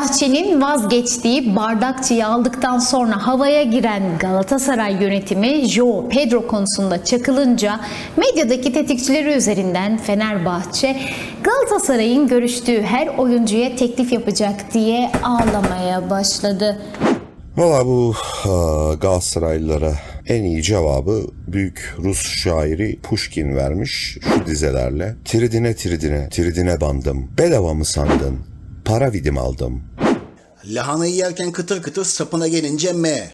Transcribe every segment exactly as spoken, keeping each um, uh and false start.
Fenerbahçe'nin vazgeçtiği bardakçıyı aldıktan sonra havaya giren Galatasaray yönetimi João Pedro konusunda çakılınca medyadaki tetikçileri üzerinden Fenerbahçe Galatasaray'ın görüştüğü her oyuncuya teklif yapacak diye ağlamaya başladı. Valla bu Galatasaraylılara en iyi cevabı büyük Rus şairi Pushkin vermiş şu dizelerle. Tridine tridine, tridine bandım, bedava mı sandın, para vidim aldım. Lahanayı yerken kıtır kıtır, sapına gelince me.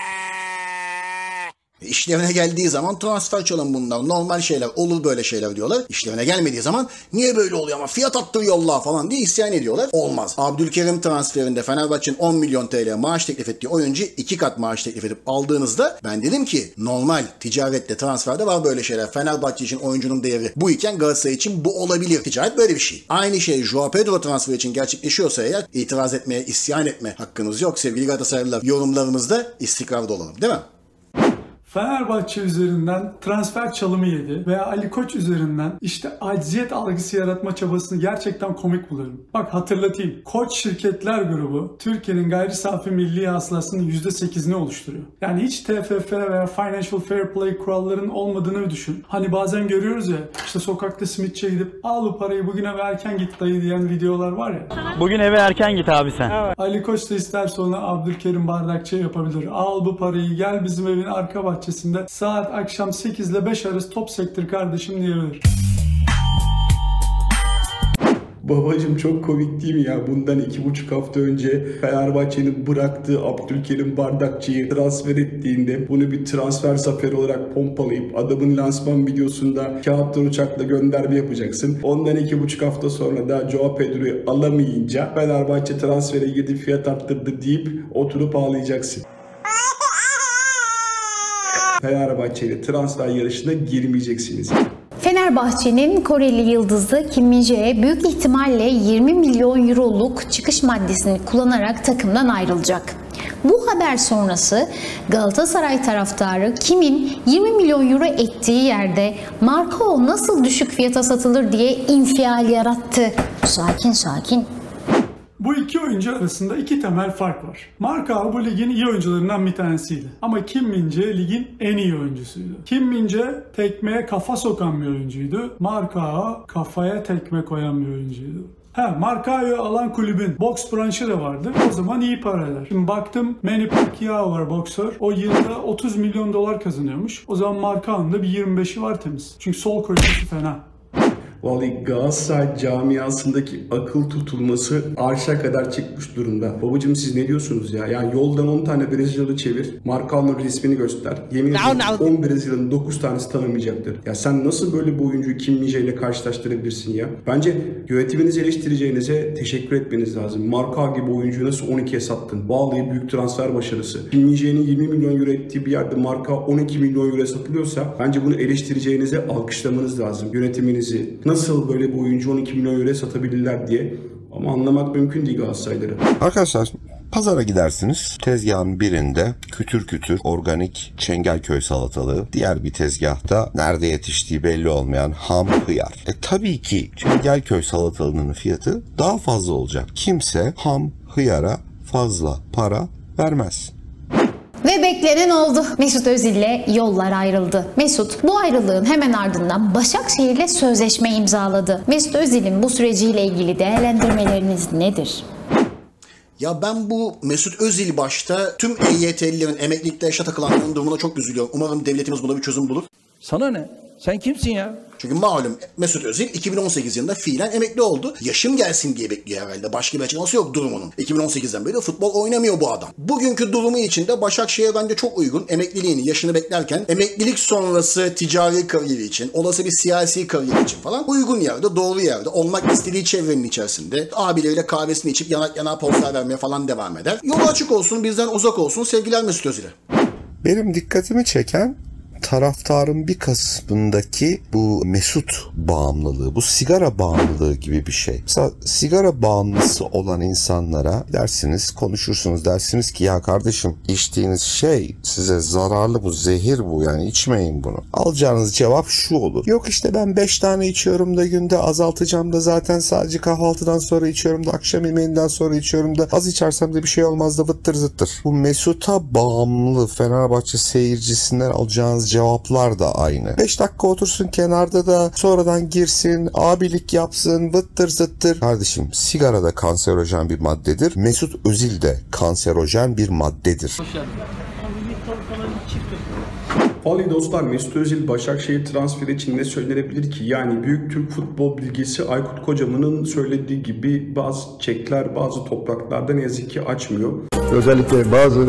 İşlerine geldiği zaman transfer çalın bunlar. Normal şeyler, olur böyle şeyler diyorlar. İşlerine gelmediği zaman niye böyle oluyor ama fiyat attır yolla falan diye isyan ediyorlar. Olmaz. Abdülkerim transferinde Fenerbahçe'nin on milyon T L maaş teklif ettiği oyuncu iki kat maaş teklif edip aldığınızda ben dedim ki normal ticarette, transferde var böyle şeyler. Fenerbahçe için oyuncunun değeri bu iken Galatasaray için bu olabilir. Ticaret böyle bir şey. Aynı şey João Pedro transferi için gerçekleşiyorsa eğer itiraz etmeye, isyan etme hakkınız yok. Sevgili Galatasaraylılar, yorumlarımızda istikrarda olalım, değil mi? Fenerbahçe üzerinden transfer çalımı yedi veya Ali Koç üzerinden işte acziyet algısı yaratma çabasını gerçekten komik buluyorum. Bak hatırlatayım. Koç Şirketler Grubu Türkiye'nin gayri safi milli hasılasının yüzde sekizini oluşturuyor. Yani hiç T F F veya Financial Fair Play kurallarının olmadığını düşün. Hani bazen görüyoruz ya işte sokakta simitçiye gidip al bu parayı bugün eve erken git dayı diyen videolar var ya. Bugün eve erken git abi sen. Evet. Ali Koç da isterse ona Abdülkerim Bardakçı yapabilir. Al bu parayı gel bizim evin arka bahçesinde saat akşam sekiz ile beş arası top sektir kardeşim diyebilir. Babacım çok komik değil mi ya? Bundan iki buçuk hafta önce Fenerbahçe'nin bıraktığı Abdülkerim Bardakçı'yı transfer ettiğinde bunu bir transfer zaferi olarak pompalayıp adamın lansman videosunda kağıttan uçakla gönderme yapacaksın. Ondan iki buçuk hafta sonra da João Pedro'yu alamayınca Fenerbahçe transfere girdi, fiyat arttırdı deyip oturup ağlayacaksın. Fenerbahçe ile transfer yarışına girmeyeceksiniz. Fenerbahçe'nin Koreli yıldızı Kim Min-jae büyük ihtimalle yirmi milyon euroluk çıkış maddesini kullanarak takımdan ayrılacak. Bu haber sonrası Galatasaray taraftarı Kim'in yirmi milyon euro ettiği yerde Marcao nasıl düşük fiyata satılır diye infial yarattı. Sakin sakin. Bu iki oyuncu arasında iki temel fark var. Marcao bu ligin iyi oyuncularından bir tanesiydi. Ama Kim Min-jae ligin en iyi oyuncusuydu. Kim Min-jae tekmeye kafa sokan bir oyuncuydu. Marcao kafaya tekme koyan bir oyuncuydu. Ha, Marcao'yu alan kulübün boks branşı da vardı. O zaman iyi para eder. Şimdi baktım Manny Pacquiao var boksör. O yılda otuz milyon dolar kazanıyormuş. O zaman Marcao'nun da bir yirmi beşi var temiz. Çünkü sol koşusu fena. Vallahi Galatasaray camiasındaki akıl tutulması arşa kadar çıkmış durumda. Babacım siz ne diyorsunuz ya? Yani yoldan on tane Brezilyalı çevir, Marcao'nun resmini göster. Yemin ederim on Brezilyalı'nın dokuz tanesi tanımayacaktır. Ya sen nasıl böyle bu oyuncuyu Kim Min-jae ile karşılaştırabilirsin ya? Bence yönetiminizi eleştireceğinize teşekkür etmeniz lazım. Marcao gibi oyuncuyu nasıl on ikiye sattın? Vallahi büyük transfer başarısı. Kim Min-jae'nin yirmi milyon euro ettiği bir yerde Marcao on iki milyon euroya satılıyorsa bence bunu eleştireceğinize alkışlamanız lazım. Yönetiminizi. Nasıl böyle bu oyuncu on iki milyon euroya satabilirler diye, ama anlamak mümkün değil Galatasarayları. Arkadaşlar pazara gidersiniz. Tezgahın birinde kütür kütür organik Çengelköy salatalığı, diğer bir tezgahta nerede yetiştiği belli olmayan ham hıyar. E tabii ki Çengelköy salatalığının fiyatı daha fazla olacak. Kimse ham hıyara fazla para vermez. Ve beklenen oldu. Mesut Özil ile yollar ayrıldı. Mesut bu ayrılığın hemen ardından Başakşehir ile sözleşme imzaladı. Mesut Özil'in bu süreciyle ilgili değerlendirmeleriniz nedir? Ya ben bu Mesut Özil başta tüm E Y T'lilerin, emeklilikte yaşa takılanların durumuna çok üzülüyorum. Umarım devletimiz buna bir çözüm bulur. Sana ne? Sen kimsin ya? Çünkü malum Mesut Özil iki bin on sekiz yılında fiilen emekli oldu. Yaşım gelsin diye bekliyor herhalde. Başka bir açıklaması yok durumunun. iki bin on sekizden beri futbol oynamıyor bu adam. Bugünkü durumu için de Başakşehir bence çok uygun. Emekliliğini, yaşını beklerken emeklilik sonrası ticari kariyeri için, olası bir siyasi kariyer için falan uygun yerde, doğru yerde, olmak istediği çevrenin içerisinde abileriyle kahvesini içip yanak yana pozlar vermeye falan devam eder. Yolu açık olsun, bizden uzak olsun. Sevgiler Mesut Özil'e. Benim dikkatimi çeken taraftarın bir kısmındaki bu Mesut bağımlılığı, bu sigara bağımlılığı gibi bir şey. Mesela sigara bağımlısı olan insanlara dersiniz, konuşursunuz, dersiniz ki ya kardeşim içtiğiniz şey size zararlı, bu zehir bu, yani içmeyin bunu. Alacağınız cevap şu olur. Yok işte ben beş tane içiyorum da günde, azaltacağım da zaten sadece kahvaltıdan sonra içiyorum da akşam yemeğinden sonra içiyorum da az içersem de bir şey olmaz da vıttır zıttır. Bu Mesut'a bağımlı Fenerbahçe seyircisinden alacağınız cevaplar da aynı. beş dakika otursun kenarda da sonradan girsin, abilik yapsın, vıttır zıttır. Kardeşim sigara da kanserojen bir maddedir. Mesut Özil de kanserojen bir maddedir. Vallahi dostlar, Mesut Özil Başakşehir transferi için ne söylenebilir ki? Yani büyük Türk futbol bilgisi Aykut Kocaman'ın söylediği gibi bazı çiçekler bazı topraklarda ne yazık ki açmıyor. Özellikle bazı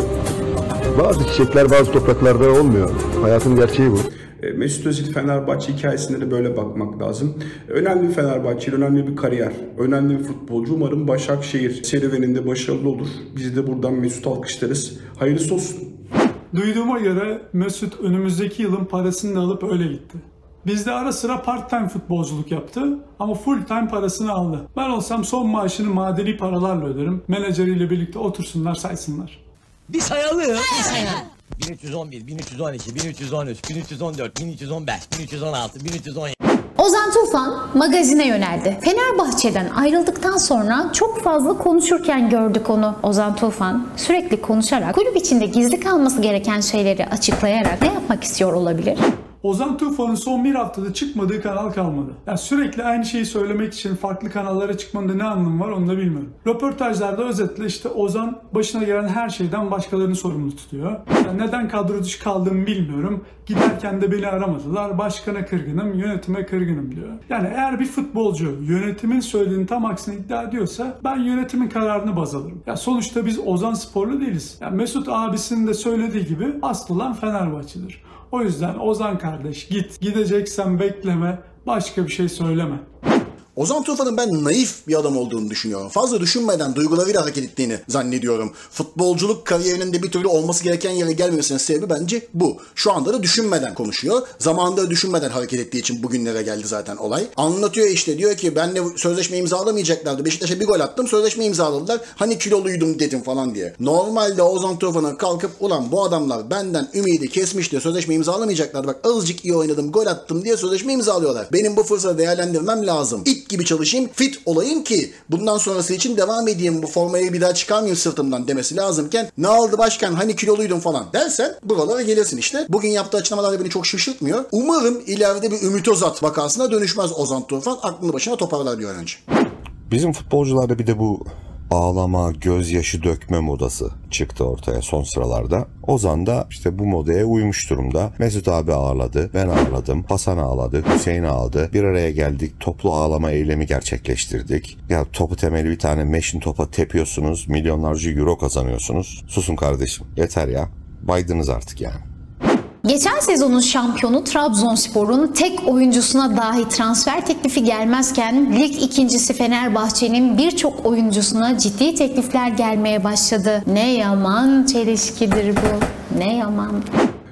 bazı çiçekler bazı topraklarda olmuyor. Hayatın gerçeği bu. Mesut Özil Fenerbahçe hikayesine de böyle bakmak lazım. Önemli bir Fenerbahçe, önemli bir kariyer, önemli bir futbolcu. Umarım Başakşehir serüveninde başarılı olur. Biz de buradan Mesut alkışlarız. Hayırlısı olsun. Duyduğuma göre Mesut önümüzdeki yılın parasını da alıp öyle gitti. Bizde ara sıra part-time futbolculuk yaptı ama full-time parasını aldı. Ben olsam son maaşını madeni paralarla öderim. Menajeriyle birlikte otursunlar, saysınlar. Bir sayalım. Bir sayalım. bin üç yüz on bir, bin üç yüz on iki, bin üç yüz on üç, bin üç yüz on dört, bin üç yüz on beş, bin üç yüz on altı, bin üç yüz on yedi. Ozan Tufan magazine yöneldi. Fenerbahçe'den ayrıldıktan sonra çok fazla konuşurken gördük onu. Ozan Tufan sürekli konuşarak, kulüp içinde gizli kalması gereken şeyleri açıklayarak ne yapmak istiyor olabilir? Ozan Tufan'ın son bir haftada çıkmadığı kanal kalmadı. Yani sürekli aynı şeyi söylemek için farklı kanallara çıkmanın da ne anlamı var onu da bilmiyorum. Röportajlarda özetle işte Ozan başına gelen her şeyden başkalarını sorumlu tutuyor. Yani neden kadro dışı kaldığımı bilmiyorum. Giderken de beni aramadılar. Başkana kırgınım, yönetime kırgınım diyor. Yani eğer bir futbolcu yönetimin söylediğini tam aksine iddia ediyorsa ben yönetimin kararını baz alırım. Ya sonuçta biz Ozan sporlu değiliz. Yani Mesut abisinin de söylediği gibi asıl olan Fenerbahçe'dir. O yüzden Ozan kardeş git. Gideceksen bekleme, başka bir şey söyleme. Ozan Tufan'ın ben naif bir adam olduğunu düşünüyorum. Fazla düşünmeden duygularıyla hareket ettiğini zannediyorum. Futbolculuk kariyerinin de bir türlü olması gereken yere gelmemesinin sebebi bence bu. Şu anda da düşünmeden konuşuyor. Zamanında düşünmeden hareket ettiği için bugünlere geldi zaten olay. Anlatıyor işte, diyor ki benle sözleşme imzalamayacaklardı. Beşiktaş'a bir gol attım, sözleşme imzaladılar. Hani kiloluydum dedim falan diye. Normalde Ozan Tufan'ın kalkıp ulan bu adamlar benden ümidi kesmişti, sözleşme imzalamayacaklardı. Bak azıcık iyi oynadım, gol attım diye sözleşme imzalıyorlar. Benim bu fırsatı değerlendirmem lazım. İp gibi çalışayım, fit olayım ki bundan sonrası için devam edeyim, bu formayı bir daha çıkarmayayım sırtımdan demesi lazımken ne oldu başkan hani kiloluydun falan dersen buralara gelirsin işte. Bugün yaptığı açıklamalar beni çok şaşırtmıyor. Umarım ileride bir Ümit Özat vakasına dönüşmez Ozan Tufan. Aklını başına toparlar bir an önce. Bizim futbolcularda bir de bu ağlama, gözyaşı dökme modası çıktı ortaya son sıralarda. Ozan da işte bu modaya uymuş durumda. Mesut abi ağladı, ben ağladım, Hasan ağladı, Hüseyin ağladı. Bir araya geldik, toplu ağlama eylemi gerçekleştirdik. Ya topu temeli bir tane meşin topa tepiyorsunuz, milyonlarca euro kazanıyorsunuz. Susun kardeşim, yeter ya. Baydınız artık yani. Geçen sezonun şampiyonu Trabzonspor'un tek oyuncusuna dahi transfer teklifi gelmezken lig ikincisi Fenerbahçe'nin birçok oyuncusuna ciddi teklifler gelmeye başladı. Ne yaman çelişkidir bu. Ne yaman.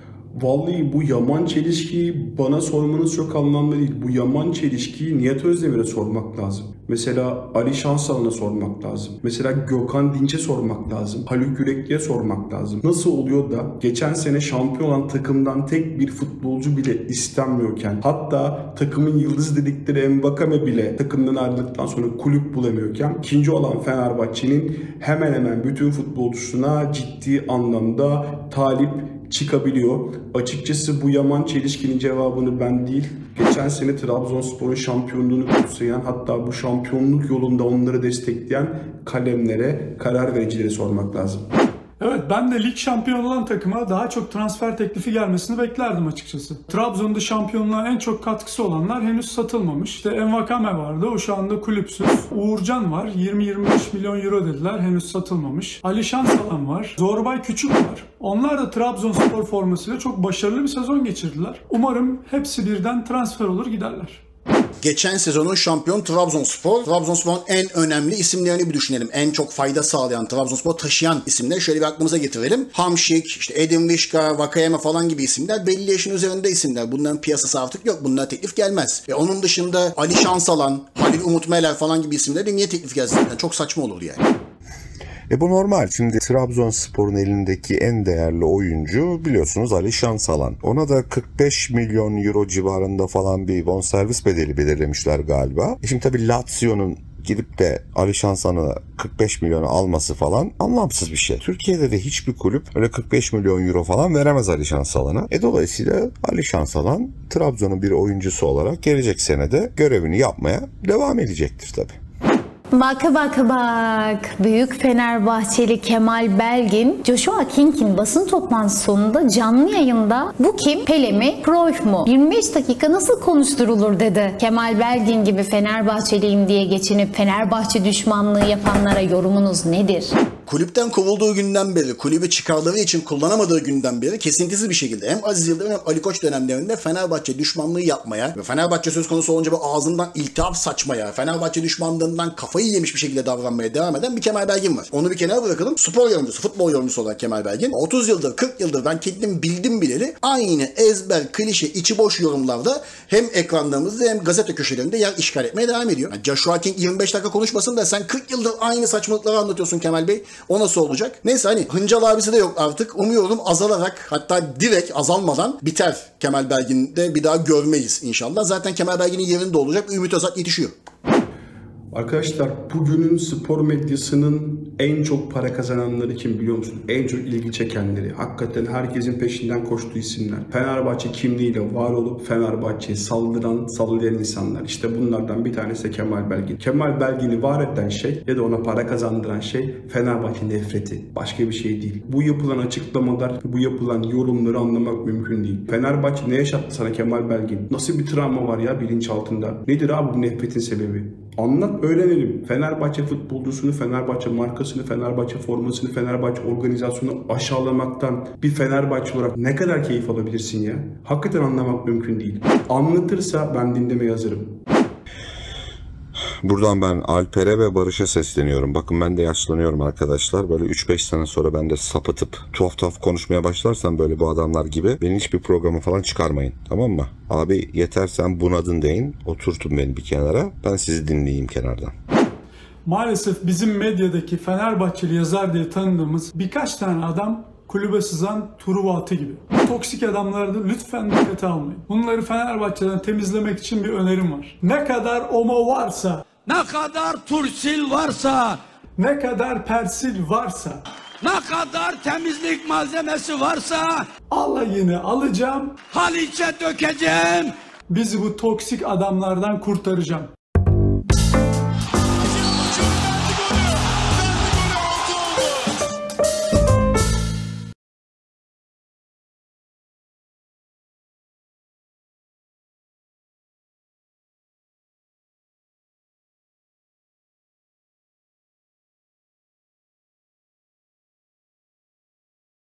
Vallahi bu yaman çelişkiyi bana sormanız çok anlamlı değil. Bu yaman çelişkiyi Nihat Özdemir'e sormak lazım. Mesela Ali Şansalan'a sormak lazım. Mesela Gökhan Dinç'e sormak lazım. Haluk Yürekli'ye sormak lazım. Nasıl oluyor da geçen sene şampiyon olan takımdan tek bir futbolcu bile istenmiyorken, hatta takımın yıldızı dedikleri Mbakame bile takımdan ayrıldıktan sonra kulüp bulamıyorken, ikinci olan Fenerbahçe'nin hemen hemen bütün futbolcusuna ciddi anlamda talip çıkabiliyor. Açıkçası bu yaman çelişkinin cevabını ben değil, geçen sene Trabzonspor'un şampiyonluğunu kutsayan, hatta bu şampiyonluk yolunda onları destekleyen kalemlere, karar vericilere sormak lazım. Evet, ben de lig şampiyonu olan takıma daha çok transfer teklifi gelmesini beklerdim açıkçası. Trabzon'da şampiyonluğa en çok katkısı olanlar henüz satılmamış. İşte Envakame vardı, o şu anda kulüpsüz. Uğurcan var, yirmi yirmi beş milyon euro dediler, henüz satılmamış. Ali Şansalan var, Zorbay Küçük var. Onlar da Trabzonspor formasıyla çok başarılı bir sezon geçirdiler. Umarım hepsi birden transfer olur giderler. Geçen sezonun şampiyon Trabzonspor. Trabzonspor'un en önemli isimlerini bir düşünelim. En çok fayda sağlayan, Trabzonspor taşıyan isimleri şöyle bir aklımıza getirelim. Hamşik, işte Edin Visca, Vakayeme falan gibi isimler belli yaşın üzerinde isimler. Bunların piyasası artık yok. Bunlara teklif gelmez. Ve onun dışında Ali Şansalan, Halil Umut Meler falan gibi isimlere niye teklif gelsin? Yani çok saçma olurdu yani. E bu normal. Şimdi Trabzonspor'un elindeki en değerli oyuncu biliyorsunuz Ali Şansalan. Ona da kırk beş milyon euro civarında falan bir bonservis bedeli belirlemişler galiba. E şimdi tabii Lazio'nun gidip de Ali Şansalan'a kırk beş milyonu alması falan anlamsız bir şey. Türkiye'de de hiçbir kulüp öyle kırk beş milyon euro falan veremez Ali Şansalan'a. E dolayısıyla Ali Şansalan Trabzon'un bir oyuncusu olarak gelecek senede görevini yapmaya devam edecektir tabii. Bak bak bak. Büyük Fenerbahçeli Kemal Belgin, Joshua King'in basın toplantısı sonunda canlı yayında bu kim? Pele mi? Cruyff mu? yirmi beş dakika nasıl konuşturulur dedi. Kemal Belgin gibi Fenerbahçeliyim diye geçinip Fenerbahçe düşmanlığı yapanlara yorumunuz nedir? Kulüpten kovulduğu günden beri, kulübü çıkarları için kullanamadığı günden beri kesintisiz bir şekilde hem Aziz Yıldırım hem Ali Koç dönemlerinde Fenerbahçe düşmanlığı yapmaya ve Fenerbahçe söz konusu olunca bu ağzından iltihap saçmaya, Fenerbahçe düşmanlığından kafayı yemiş bir şekilde davranmaya devam eden bir Kemal Belgin var. Onu bir kenara bırakalım. Spor yorumcusu, futbol yorumcusu olarak Kemal Belgin. otuz yıldır, kırk yıldır ben kendim bildim bileli aynı ezber, klişe, içi boş yorumlarda hem ekranlarımızda hem gazete köşelerinde yer işgal etmeye devam ediyor. Yani Joshua King yirmi beş dakika konuşmasın da sen kırk yıldır aynı saçmalıkları anlatıyorsun Kemal Bey. O nasıl olacak? Neyse hani Hıncal abisi de yok artık. Umuyorum azalarak, hatta direkt azalmadan biter Kemal Belgin'de, bir daha görmeyiz inşallah. Zaten Kemal Belgin'in yerinde olacak. Ümit Özat yetişiyor. Arkadaşlar bugünün spor medyasının en çok para kazananları kim biliyor musun? En çok ilgi çekenleri. Hakikaten herkesin peşinden koştuğu isimler. Fenerbahçe kimliğiyle var olup Fenerbahçe'ye saldıran, sallayan insanlar. İşte bunlardan bir tanesi de Kemal Belgin. Kemal Belgin'i var eden şey ya da ona para kazandıran şey Fenerbahçe nefreti. Başka bir şey değil. Bu yapılan açıklamalar, bu yapılan yorumları anlamak mümkün değil. Fenerbahçe ne yaşattı sana Kemal Belgin? Nasıl bir travma var ya bilinçaltında? Nedir abi bu nefretin sebebi? Anlat, öğrenelim. Fenerbahçe futbolcusunu, Fenerbahçe markasını, Fenerbahçe formasını, Fenerbahçe organizasyonunu aşağılamaktan bir Fenerbahçe olarak ne kadar keyif alabilirsin ya? Hakikaten anlamak mümkün değil. Anlatırsa ben dinlemeye hazırım. Buradan ben Alper'e ve Barış'a sesleniyorum. Bakın ben de yaşlanıyorum arkadaşlar. Böyle üç beş sene sonra ben de sapıtıp tuhaf tuhaf konuşmaya başlarsam böyle bu adamlar gibi beni hiçbir programa falan çıkarmayın. Tamam mı? Abi yeter sen bunadın deyin. Oturtun beni bir kenara. Ben sizi dinleyeyim kenardan. Maalesef bizim medyadaki Fenerbahçeli yazar diye tanıdığımız birkaç tane adam kulübe sızan Truva atı gibi. Toksik adamları da lütfen dikkate almayın. Bunları Fenerbahçe'den temizlemek için bir önerim var. Ne kadar omo varsa, ne kadar turşil varsa, ne kadar persil varsa, ne kadar temizlik malzemesi varsa alayını alacağım, Haliç'e dökeceğim. Bizi bu toksik adamlardan kurtaracağım.